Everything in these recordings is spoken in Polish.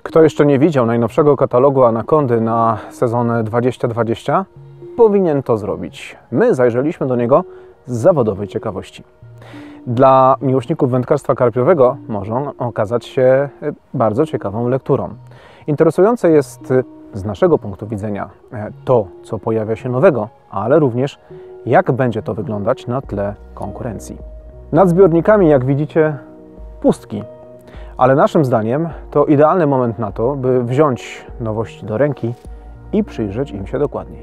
Kto jeszcze nie widział najnowszego katalogu Anacondy na sezon 2020, powinien to zrobić. My zajrzeliśmy do niego z zawodowej ciekawości. Dla miłośników wędkarstwa karpiowego może on okazać się bardzo ciekawą lekturą. Interesujące jest z naszego punktu widzenia to, co pojawia się nowego, ale również jak będzie to wyglądać na tle konkurencji. Nad zbiornikami, jak widzicie, pustki. Ale naszym zdaniem to idealny moment na to, by wziąć nowości do ręki i przyjrzeć im się dokładniej.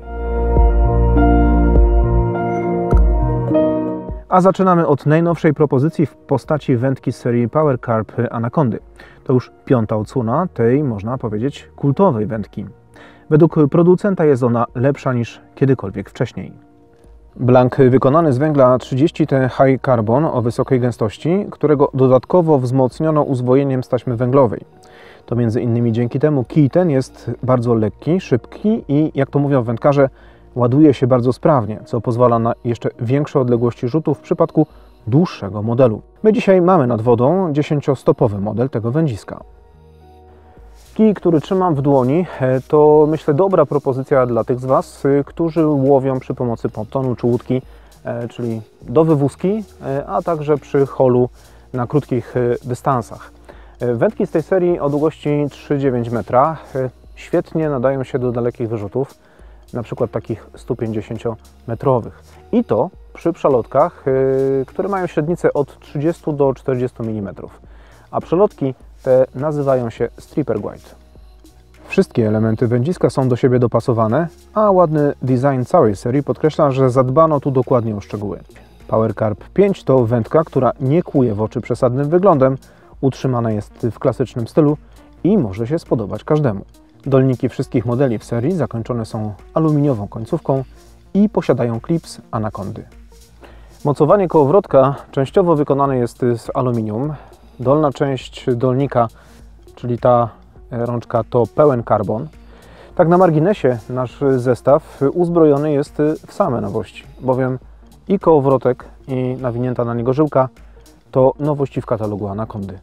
A zaczynamy od najnowszej propozycji w postaci wędki z serii Power Carp Anacondy. To już 5. odsłona tej, można powiedzieć, kultowej wędki. Według producenta jest ona lepsza niż kiedykolwiek wcześniej. Blank wykonany z węgla 30T High Carbon o wysokiej gęstości, którego dodatkowo wzmocniono uzwojeniem z taśmy węglowej. To między innymi dzięki temu kij ten jest bardzo lekki, szybki i, jak to mówią wędkarze, ładuje się bardzo sprawnie, co pozwala na jeszcze większe odległości rzutu w przypadku dłuższego modelu. My dzisiaj mamy nad wodą 10-stopowy model tego wędziska. Kij, który trzymam w dłoni, to myślę dobra propozycja dla tych z Was, którzy łowią przy pomocy pontonu czy łódki, czyli do wywózki, a także przy holu na krótkich dystansach. Wędki z tej serii o długości 3,9 metra świetnie nadają się do dalekich wyrzutów, na przykład takich 150-metrowych. I to przy przalotkach, które mają średnicę od 30 do 40 mm. A przelotki te nazywają się stripper guide. Wszystkie elementy wędziska są do siebie dopasowane, a ładny design całej serii podkreśla, że zadbano tu dokładnie o szczegóły. Power Carp 5 to wędka, która nie kłuje w oczy przesadnym wyglądem, utrzymana jest w klasycznym stylu i może się spodobać każdemu. Dolniki wszystkich modeli w serii zakończone są aluminiową końcówką i posiadają klips Anacondy. Mocowanie kołowrotka częściowo wykonane jest z aluminium. Dolna część dolnika, czyli ta rączka, to pełen karbon. Tak na marginesie nasz zestaw uzbrojony jest w same nowości, bowiem i kołowrotek, i nawinięta na niego żyłka to nowości w katalogu Anacondy.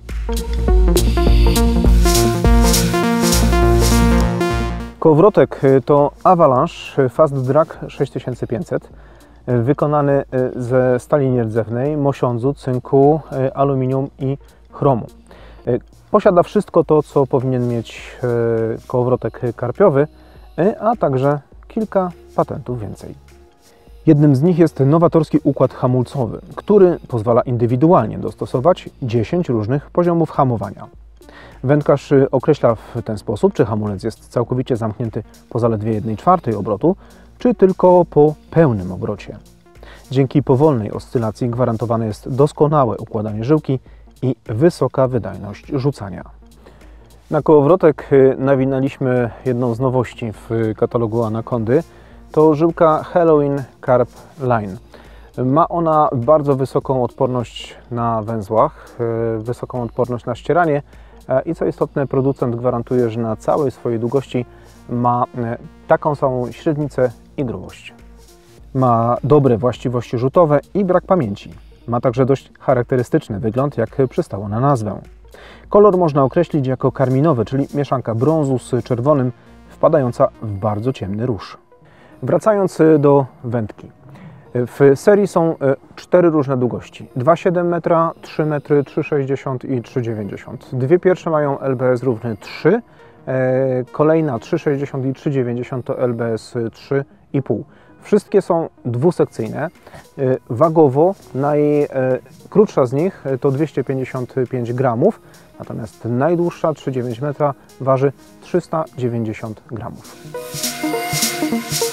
Kołowrotek to Avalanche Fast Drag 6500, wykonany ze stali nierdzewnej, mosiądzu, cynku, aluminium i chromu. Posiada wszystko to, co powinien mieć kołowrotek karpiowy, a także kilka patentów więcej. Jednym z nich jest nowatorski układ hamulcowy, który pozwala indywidualnie dostosować 10 różnych poziomów hamowania. Wędkarz określa w ten sposób, czy hamulec jest całkowicie zamknięty po zaledwie 1/4 obrotu, czy tylko po pełnym obrocie. Dzięki powolnej oscylacji gwarantowane jest doskonałe układanie żyłki i wysoka wydajność rzucania. Na kołowrotek nawinęliśmy jedną z nowości w katalogu Anacondy. To żyłka Halloween Carp Line. Ma ona bardzo wysoką odporność na węzłach, wysoką odporność na ścieranie i co istotne, producent gwarantuje, że na całej swojej długości ma taką samą średnicę i grubość. Ma dobre właściwości rzutowe i brak pamięci. Ma także dość charakterystyczny wygląd, jak przystało na nazwę. Kolor można określić jako karminowy, czyli mieszanka brązu z czerwonym, wpadająca w bardzo ciemny róż. Wracając do wędki. W serii są 4 różne długości. 2,7 metra, 3 metry, 3,60 i 3,90. Dwie pierwsze mają LBS równy 3, kolejna 3,60 i 3,90 to LBS 3,5. Wszystkie są dwusekcyjne. Wagowo najkrótsza z nich to 255 gramów, natomiast najdłuższa 3,9 metra waży 390 gramów.